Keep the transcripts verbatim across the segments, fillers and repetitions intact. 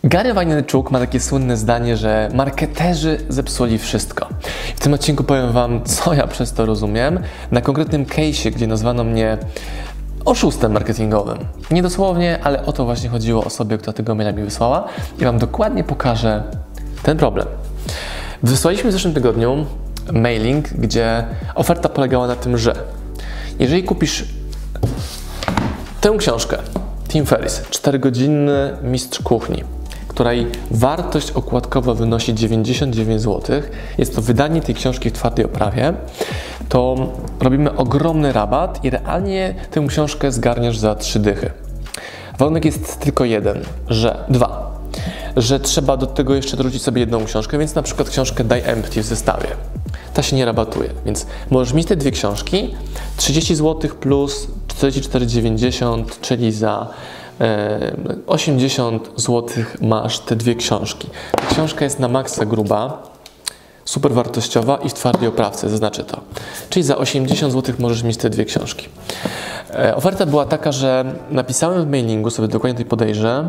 Gary Vaynerchuk ma takie słynne zdanie, że marketerzy zepsuli wszystko. W tym odcinku powiem Wam, co ja przez to rozumiem, na konkretnym case'ie, gdzie nazwano mnie oszustem marketingowym. Nie dosłownie, ale o to właśnie chodziło osobie, która tego maila mi wysłała i Wam dokładnie pokażę ten problem. Wysłaliśmy w zeszłym tygodniu mailing, gdzie oferta polegała na tym, że jeżeli kupisz tę książkę, Tim Ferriss, czterogodzinny mistrz kuchni, której wartość okładkowa wynosi dziewięćdziesiąt dziewięć złotych, jest to wydanie tej książki w twardej oprawie, to robimy ogromny rabat i realnie tę książkę zgarniesz za trzy dychy. Warunek jest tylko jeden, że dwa, że trzeba do tego jeszcze dorzucić sobie jedną książkę, więc na przykład książkę Die Empty w zestawie. Ta się nie rabatuje, więc możesz mieć te dwie książki, trzydzieści złotych plus czterdzieści cztery dziewięćdziesiąt, czyli za osiemdziesiąt złotych masz te dwie książki. Ta książka jest na maksa gruba, super wartościowa i w twardej oprawce, zaznaczę to. Czyli za osiemdziesiąt złotych możesz mieć te dwie książki. E, oferta była taka, że napisałem w mailingu, sobie dokładnie tutaj podejrzę,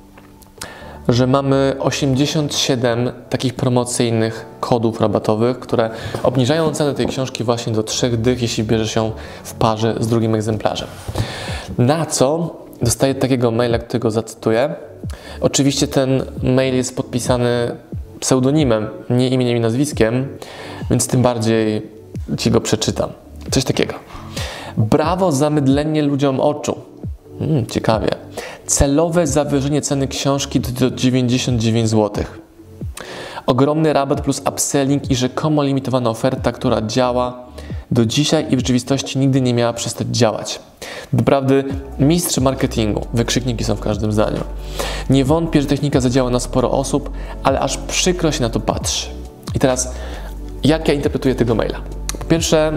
że mamy osiemdziesiąt siedem takich promocyjnych kodów rabatowych, które obniżają cenę tej książki właśnie do trzech dych, jeśli bierzesz ją w parze z drugim egzemplarzem. Na co dostaję takiego maila, którego zacytuję. Oczywiście ten mail jest podpisany pseudonimem, nie imieniem i nazwiskiem, więc tym bardziej Ci go przeczytam. Coś takiego. Brawo za mydlenie ludziom oczu. Hmm, ciekawie. Celowe zawyżenie ceny książki do dziewięćdziesiąt dziewięć złotych. Ogromny rabat plus upselling i rzekomo limitowana oferta, która działa do dzisiaj i w rzeczywistości nigdy nie miała przestać działać. Doprawdy mistrz marketingu, wykrzykniki są w każdym zdaniu. Nie wątpię, że technika zadziała na sporo osób, ale aż przykro się na to patrzy. I teraz, jak ja interpretuję tego maila? Po pierwsze,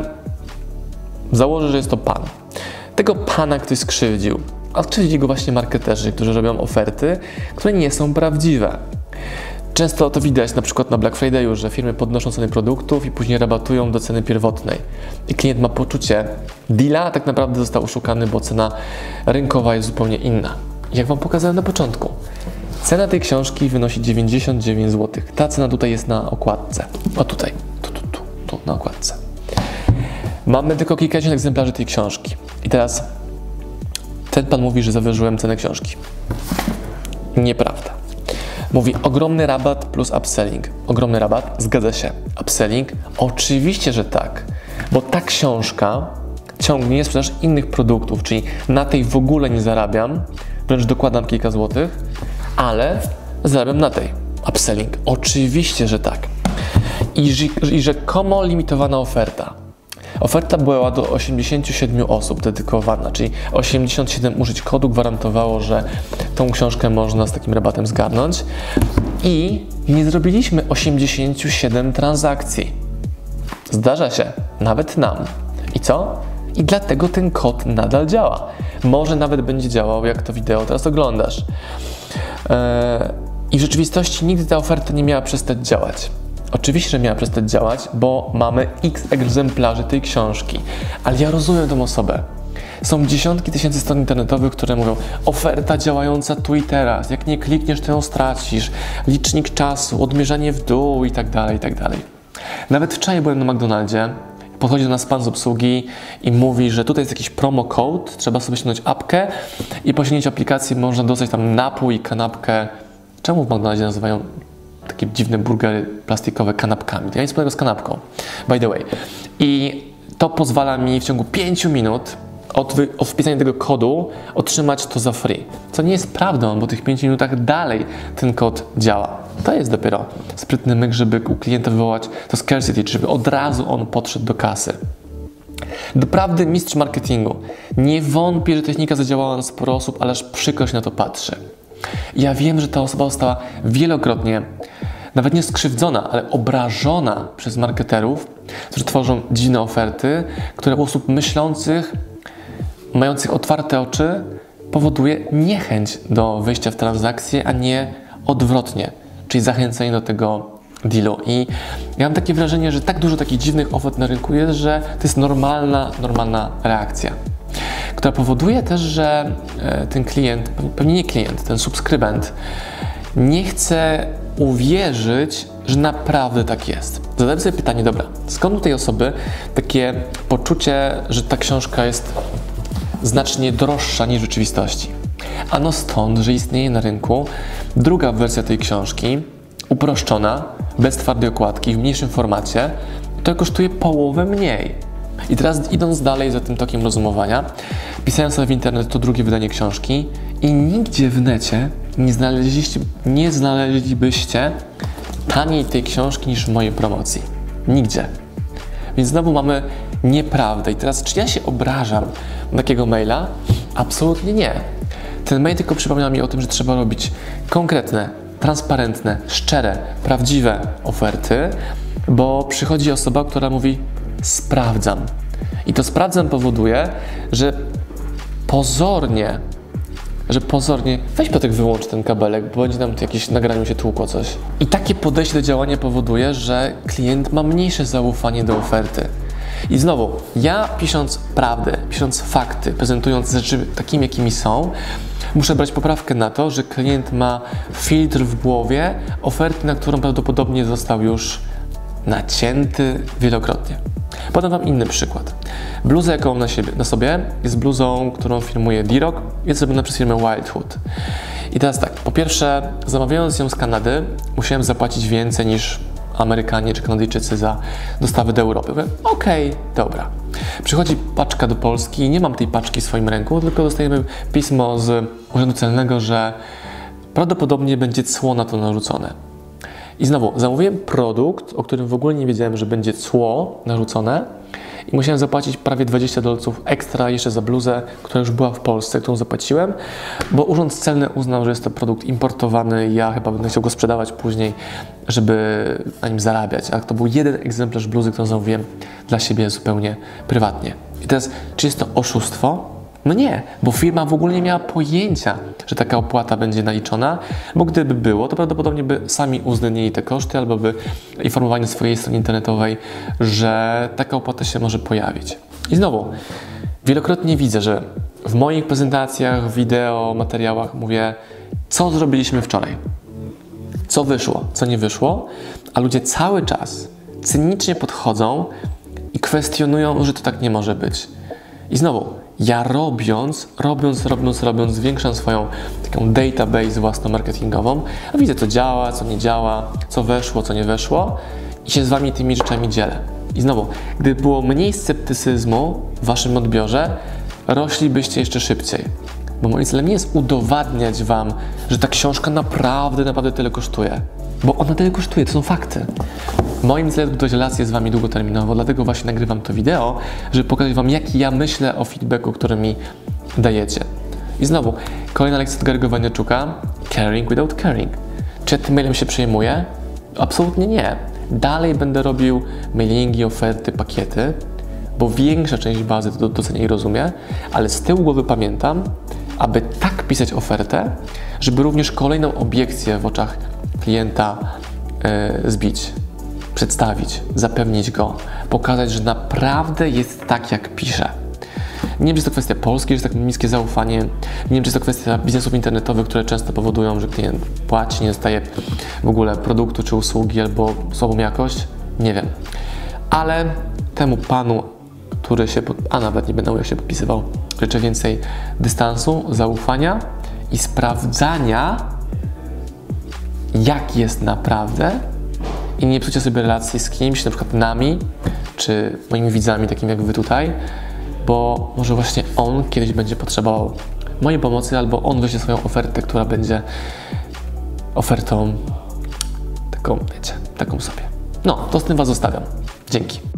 założę, że jest to pan. Tego pana ktoś skrzywdził, a skrzywdzi go właśnie marketerzy, którzy robią oferty, które nie są prawdziwe. Często to widać na przykład na Black Friday'u, że firmy podnoszą ceny produktów i później rabatują do ceny pierwotnej. I klient ma poczucie deala, a tak naprawdę został oszukany, bo cena rynkowa jest zupełnie inna. Jak Wam pokazałem na początku, cena tej książki wynosi dziewięćdziesiąt dziewięć złotych. Ta cena tutaj jest na okładce. O tutaj, tu, tu, tu, tu na okładce. Mamy tylko kilkadziesiąt egzemplarzy tej książki. I teraz ten pan mówi, że zawyżyłem cenę książki. Nieprawda. Mówi ogromny rabat plus upselling. Ogromny rabat? Zgadza się. Upselling? Oczywiście, że tak. Bo ta książka ciągnie sprzedaż innych produktów, czyli na tej w ogóle nie zarabiam, wręcz dokładam kilka złotych, ale zarabiam na tej. Upselling? Oczywiście, że tak. I, i rzekomo limitowana oferta. Oferta była do osiemdziesięciu siedmiu osób dedykowana, czyli osiemdziesiąt siedem użyć kodu gwarantowało, że tą książkę można z takim rabatem zgarnąć i nie zrobiliśmy osiemdziesięciu siedmiu transakcji. Zdarza się, nawet nam. I co? I dlatego ten kod nadal działa. Może nawet będzie działał, jak to wideo teraz oglądasz. Eee, I w rzeczywistości nigdy ta oferta nie miała przestać działać. Oczywiście, że miała przestać działać, bo mamy x egzemplarzy tej książki. Ale ja rozumiem tą osobę. Są dziesiątki tysięcy stron internetowych, które mówią oferta działająca tu i teraz, jak nie klikniesz, to ją stracisz, licznik czasu, odmierzanie w dół i tak dalej, i tak dalej. Nawet wczoraj byłem na McDonaldzie, podchodzi do nas pan z obsługi i mówi, że tutaj jest jakiś promo code, trzeba sobie ściągnąć apkę i po ściągnięciu aplikacji można dostać tam napój i kanapkę. Czemu w McDonaldzie nazywają takie dziwne burgery plastikowe kanapkami? To ja nic wspólnego z kanapką, by the way. I to pozwala mi w ciągu pięciu minut od, wy, od wpisania tego kodu otrzymać to za free. Co nie jest prawdą, bo w tych pięciu minutach dalej ten kod działa. To jest dopiero sprytny myk, żeby u klienta wywołać to scarcity, żeby od razu on podszedł do kasy. Doprawdy mistrz marketingu. Nie wątpię, że technika zadziałała na sporo osób, ale aż przykro się na to patrzy. Ja wiem, że ta osoba została wielokrotnie nawet nie skrzywdzona, ale obrażona przez marketerów, którzy tworzą dziwne oferty, które u osób myślących, mających otwarte oczy powoduje niechęć do wejścia w transakcję, a nie odwrotnie, czyli zachęcenie do tego dealu. I ja mam takie wrażenie, że tak dużo takich dziwnych ofert na rynku jest, że to jest normalna, normalna reakcja, która powoduje też, że ten klient, pewnie nie klient, ten subskrybent nie chcę uwierzyć, że naprawdę tak jest. Zadałem sobie pytanie, dobra, skąd u tej osoby takie poczucie, że ta książka jest znacznie droższa niż w rzeczywistości? Ano stąd, że istnieje na rynku druga wersja tej książki, uproszczona, bez twardej okładki, w mniejszym formacie, która kosztuje połowę mniej. I teraz idąc dalej za tym tokiem rozumowania, pisałem sobie w internet to drugie wydanie książki i nigdzie w necie nie znaleźliście, nie znaleźlibyście taniej tej książki niż w mojej promocji. Nigdzie. Więc znowu mamy nieprawdę. I teraz, czy ja się obrażam na takiego maila? Absolutnie nie. Ten mail tylko przypomniał mi o tym, że trzeba robić konkretne, transparentne, szczere, prawdziwe oferty, bo przychodzi osoba, która mówi: sprawdzam. I to sprawdzam powoduje, że pozornie, że pozornie, weź Piotrek, wyłącz ten kabelek, bo będzie nam tu jakieś nagraniu się tłukło coś. I takie podejście do działania powoduje, że klient ma mniejsze zaufanie do oferty. I znowu, ja pisząc prawdę, pisząc fakty, prezentując rzeczy takimi, jakimi są, muszę brać poprawkę na to, że klient ma filtr w głowie oferty, na którą prawdopodobnie został już nacięty wielokrotnie. Podam Wam inny przykład. Bluza, jaką mam na, siebie, na sobie, jest bluzą, którą firmuje D-Rock, jest zrobiona przez firmę Wildwood. I teraz tak, po pierwsze, zamawiając ją z Kanady, musiałem zapłacić więcej niż Amerykanie czy Kanadyjczycy za dostawy do Europy. Mówię, okej, okay, dobra. Przychodzi paczka do Polski i nie mam tej paczki w swoim ręku, tylko dostajemy pismo z Urzędu Celnego, że prawdopodobnie będzie cło na to narzucone. I znowu, zamówiłem produkt, o którym w ogóle nie wiedziałem, że będzie cło narzucone i musiałem zapłacić prawie dwadzieścia dolców ekstra jeszcze za bluzę, która już była w Polsce, którą zapłaciłem, bo Urząd Celny uznał, że jest to produkt importowany i ja chyba będę chciał go sprzedawać później, żeby na nim zarabiać. Ale to był jeden egzemplarz bluzy, którą zamówiłem dla siebie zupełnie prywatnie. I teraz, czy jest to oszustwo? No nie, bo firma w ogóle nie miała pojęcia, że taka opłata będzie naliczona, bo gdyby było, to prawdopodobnie by sami uwzględnili te koszty albo by informowali na swojej stronie internetowej, że taka opłata się może pojawić. I znowu, wielokrotnie widzę, że w moich prezentacjach, wideo, materiałach mówię, co zrobiliśmy wczoraj, co wyszło, co nie wyszło, a ludzie cały czas cynicznie podchodzą i kwestionują, że to tak nie może być. I znowu, ja robiąc, robiąc, robiąc, robiąc, zwiększam swoją taką database własną marketingową, a widzę, co działa, co nie działa, co weszło, co nie weszło i się z Wami tymi rzeczami dzielę. I znowu, gdyby było mniej sceptycyzmu w Waszym odbiorze, roślibyście jeszcze szybciej. Bo moim celem nie jest udowadniać Wam, że ta książka naprawdę, naprawdę tyle kosztuje. Bo ona tyle kosztuje, to są fakty. Moim celem jest budować relacje z Wami długoterminowo, dlatego właśnie nagrywam to wideo, żeby pokazać Wam, jaki ja myślę o feedbacku, który mi dajecie. I znowu, kolejna lekcja od Gary'ego Vaynerchuka, caring without caring. Czy ja tym mailem się przejmuję? Absolutnie nie. Dalej będę robił mailingi, oferty, pakiety, bo większa część bazy to docenia i rozumie, ale z tyłu głowy pamiętam, aby tak pisać ofertę, żeby również kolejną obiekcję w oczach klienta yy, zbić, przedstawić, zapewnić go, pokazać, że naprawdę jest tak, jak pisze. Nie wiem, czy to kwestia Polski, że jest tak niskie zaufanie, nie wiem, czy jest to kwestia biznesów internetowych, które często powodują, że klient płaci, nie dostaje w ogóle produktu czy usługi albo słabą jakość, nie wiem. Ale temu panu, który się, pod... a nawet nie będę jak się podpisywał, życzę więcej dystansu, zaufania i sprawdzania, jak jest naprawdę i nie psucie sobie relacji z kimś, na przykład nami, czy moimi widzami, takimi jak Wy tutaj, bo może właśnie on kiedyś będzie potrzebował mojej pomocy, albo on weźmie swoją ofertę, która będzie ofertą taką, wiecie, taką sobie. No, to z tym Was zostawiam. Dzięki.